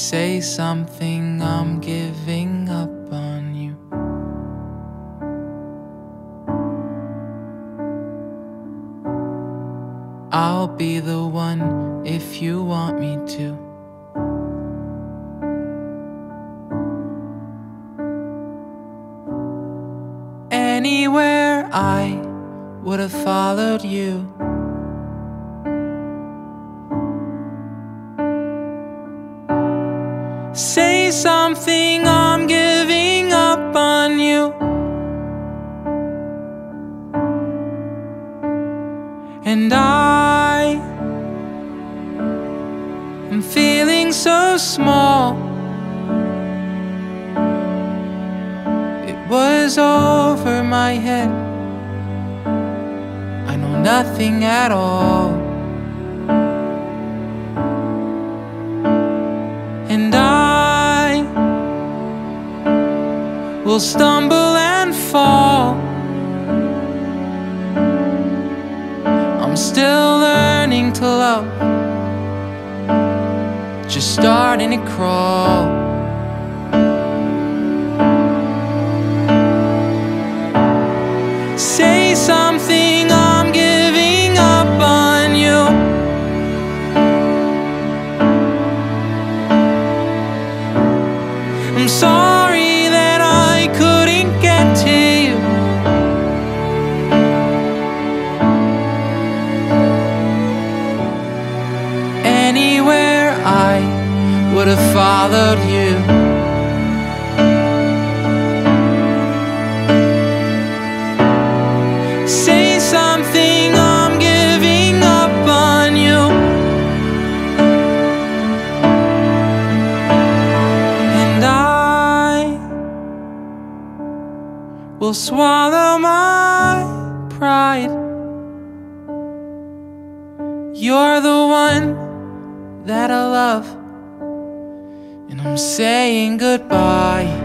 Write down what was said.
say something, I'm giving up on you. I'll be the one if you want me to. Anywhere I would have followed you. Say something, I'm giving up on you. And I am feeling so small. It was over my head. I know nothing at all. And I will stumble and fall. I'm still learning to love, just starting to crawl. Say something, I'm giving up on you. I'm sorry that I couldn't get to you. Anywhere I would have followed you. Say something, I'm giving up on you. And I will swallow my pride. You're the one that I love, and I'm saying goodbye.